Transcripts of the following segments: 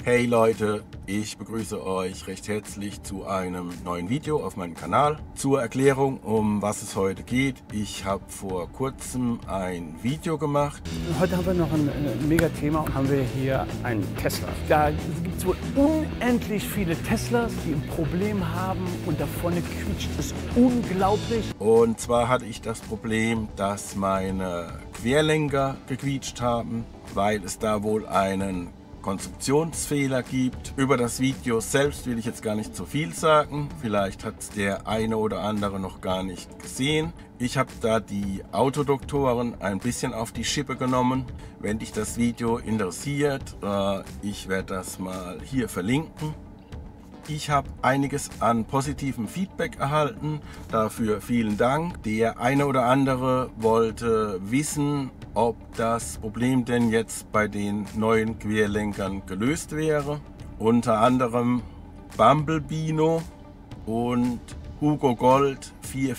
Hey Leute, ich begrüße euch recht herzlich zu einem neuen Video auf meinem Kanal. Zur Erklärung, um was es heute geht. Ich habe vor kurzem ein Video gemacht. Heute haben wir noch ein Mega-Thema. Haben wir hier einen Tesla. Da gibt es wohl unendlich viele Teslas, die ein Problem haben und da vorne quietscht es unglaublich. Und zwar hatte ich das Problem, dass meine Querlenker gequietscht haben, weil es da wohl einen Konstruktionsfehler gibt. Über das Video selbst will ich jetzt gar nicht so viel sagen. Vielleicht hat es der eine oder andere noch gar nicht gesehen. Ich habe da die Autodoktoren ein bisschen auf die Schippe genommen. Wenn dich das Video interessiert, ich werde das mal hier verlinken. Ich habe einiges an positivem Feedback erhalten, dafür vielen Dank. Der eine oder andere wollte wissen, ob das Problem denn jetzt bei den neuen Querlenkern gelöst wäre. Unter anderem Bumblebino und Hugo Gold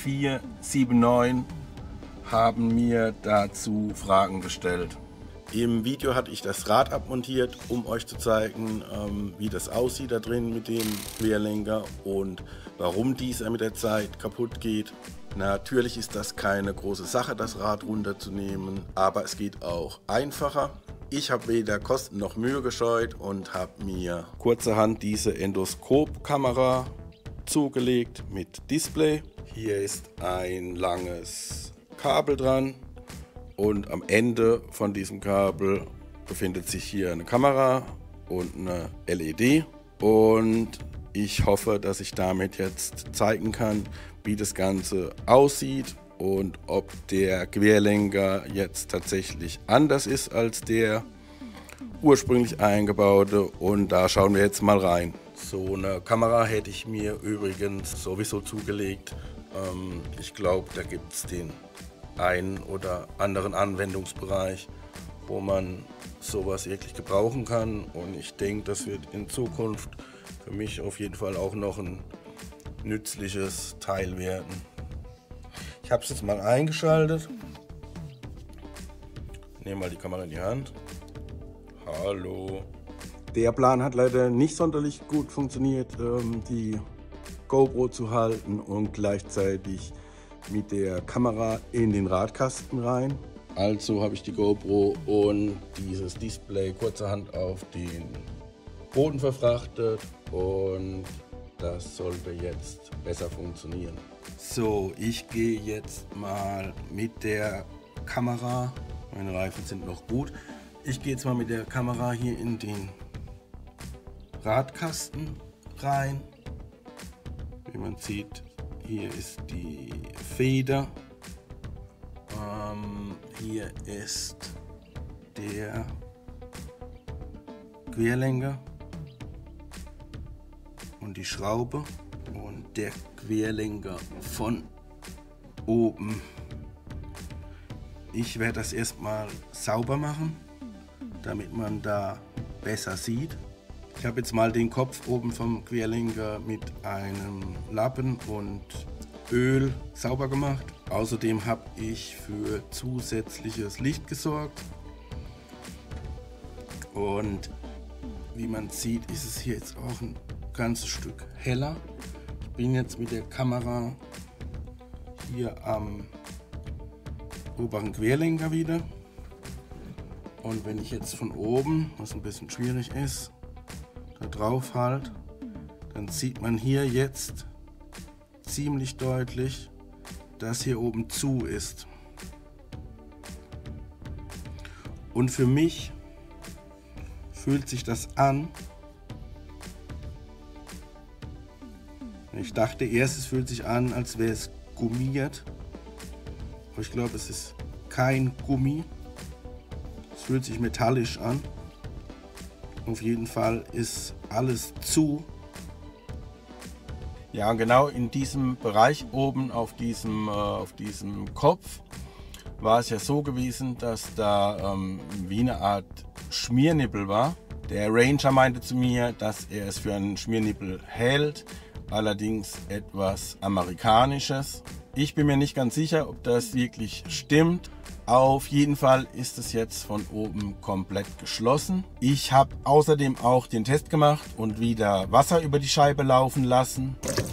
4479 haben mir dazu Fragen gestellt. Im Video hatte ich das Rad abmontiert, um euch zu zeigen, wie das aussieht da drin mit dem Querlenker und warum dieser mit der Zeit kaputt geht. Natürlich ist das keine große Sache, das Rad runterzunehmen, aber es geht auch einfacher. Ich habe weder Kosten noch Mühe gescheut und habe mir kurzerhand diese Endoskop-Kamera zugelegt mit Display. Hier ist ein langes Kabel dran. Und am Ende von diesem Kabel befindet sich hier eine Kamera und eine LED. Und ich hoffe, dass ich damit jetzt zeigen kann, wie das Ganze aussieht und ob der Querlenker jetzt tatsächlich anders ist als der ursprünglich eingebaute. Und da schauen wir jetzt mal rein. So eine Kamera hätte ich mir übrigens sowieso zugelegt. Ich glaube, da gibt es den einen oder anderen Anwendungsbereich, wo man sowas wirklich gebrauchen kann, und ich denke, das wird in Zukunft für mich auf jeden Fall auch noch ein nützliches Teil werden. Ich habe es jetzt mal eingeschaltet. Nehme mal die Kamera in die Hand. Hallo. Der Plan hat leider nicht sonderlich gut funktioniert, die GoPro zu halten und gleichzeitig mit der Kamera in den Radkasten rein. Also habe ich die GoPro und dieses Display kurzerhand auf den Boden verfrachtet und das sollte jetzt besser funktionieren. So, ich gehe jetzt mal mit der Kamera, meine Reifen sind noch gut, ich gehe jetzt mal mit der Kamera hier in den Radkasten rein. Wie man sieht, hier ist die Feder, hier ist der Querlenker und die Schraube und der Querlenker von oben. Ich werde das erstmal sauber machen, damit man da besser sieht. Ich habe jetzt mal den Kopf oben vom Querlenker mit einem Lappen und Öl sauber gemacht. Außerdem habe ich für zusätzliches Licht gesorgt. Und wie man sieht, ist es hier jetzt auch ein ganzes Stück heller. Ich bin jetzt mit der Kamera hier am oberen Querlenker wieder. Und wenn ich jetzt von oben, was ein bisschen schwierig ist, da drauf halt, dann sieht man hier jetzt ziemlich deutlich, dass hier oben zu ist. Und für mich fühlt sich das an. Ich dachte erst, es fühlt sich an, als wäre es gummiert. Aber ich glaube, es ist kein Gummi. Es fühlt sich metallisch an. Auf jeden Fall ist alles zu. Ja, genau in diesem Bereich oben auf diesem Kopf war es ja so gewesen, dass da wie eine Art Schmiernippel war. Der Ranger meinte zu mir, dass er es für einen Schmiernippel hält, allerdings etwas Amerikanisches. Ich bin mir nicht ganz sicher, ob das wirklich stimmt. Auf jeden Fall ist es jetzt von oben komplett geschlossen. Ich habe außerdem auch den Test gemacht und wieder Wasser über die Scheibe laufen lassen.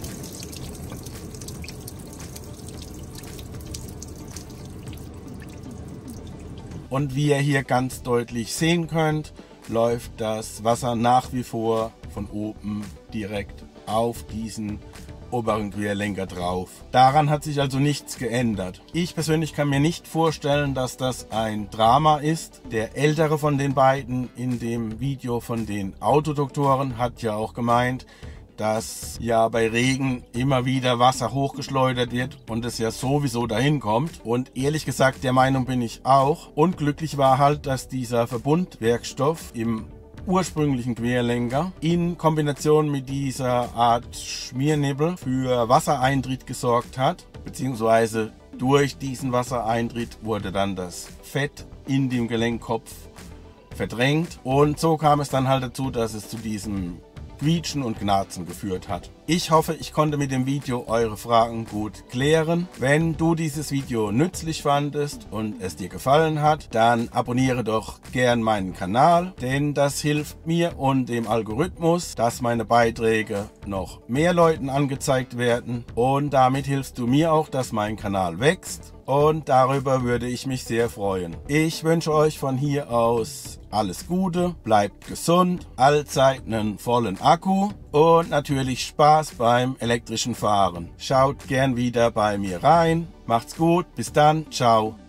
Und wie ihr hier ganz deutlich sehen könnt, läuft das Wasser nach wie vor von oben direkt auf diesen oberen Querlenker drauf. Daran hat sich also nichts geändert. Ich persönlich kann mir nicht vorstellen, dass das ein Drama ist. Der ältere von den beiden in dem Video von den Autodoktoren hat ja auch gemeint, dass ja bei Regen immer wieder Wasser hochgeschleudert wird und es ja sowieso dahin kommt. Und ehrlich gesagt, der Meinung bin ich auch. Und glücklich war halt, dass dieser Verbundwerkstoff im ursprünglichen Querlenker in Kombination mit dieser Art Schmiernibbel für Wassereintritt gesorgt hat, beziehungsweise durch diesen Wassereintritt wurde dann das Fett in dem Gelenkkopf verdrängt und so kam es dann halt dazu, dass es zu diesem Quietschen und Knarzen geführt hat. Ich hoffe, ich konnte mit dem Video eure Fragen gut klären. Wenn du dieses Video nützlich fandest und es dir gefallen hat, dann abonniere doch gern meinen Kanal, denn das hilft mir und dem Algorithmus, dass meine Beiträge noch mehr Leuten angezeigt werden und damit hilfst du mir auch, dass mein Kanal wächst. Und darüber würde ich mich sehr freuen. Ich wünsche euch von hier aus alles Gute, bleibt gesund, allzeit einen vollen Akku und natürlich Spaß beim elektrischen Fahren. Schaut gern wieder bei mir rein. Macht's gut, bis dann, ciao.